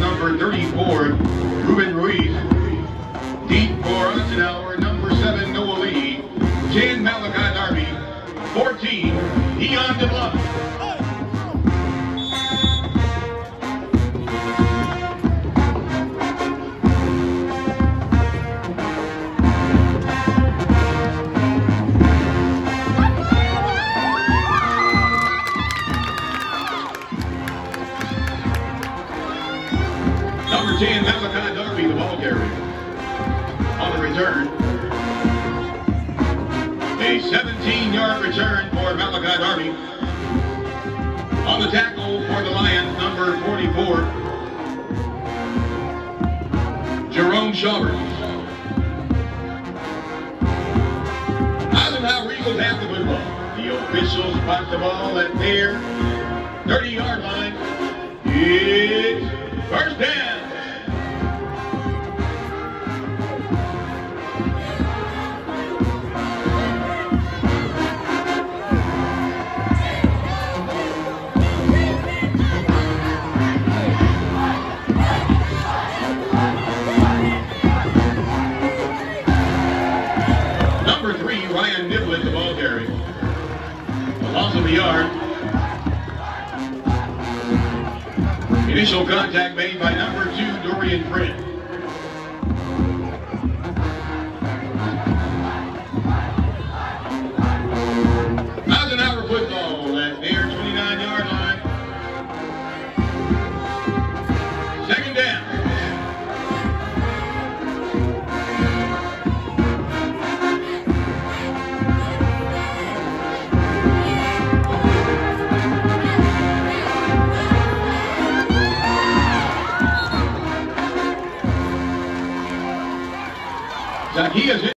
number 34, Ruben Ruiz. Deep for Eisenhower, number 7, Noah Lee. 10, Malachi Darby. 14, Eon DeBlanc. Number 10, Malachi Darby, the ball carrier. On the return, a 17-yard return for Malachi Darby. On the tackle for the Lions, number 44, Jerome Schaubert. Eisenhower Eagles have the football. The officials spot the ball at their 30-yard line. It's first down. Number 3, Ryan Niblett, the ball carrier. A loss of a yard. Initial contact made by number 2, Dorian Friend. Eisenhower football at their 29-yard line. Second down. Zacchaeus